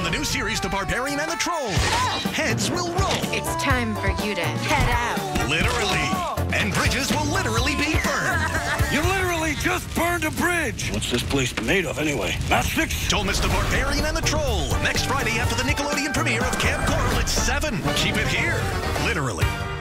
the new series, The Barbarian and the Troll. Heads will roll. It's time for you to head out. Literally. And bridges will literally be burned. You literally just burned a bridge. What's this place made of anyway? Matchsticks? Don't miss The Barbarian and the Troll. Next Friday after the Nickelodeon premiere of Camp Coral at 7. Keep it here. Literally.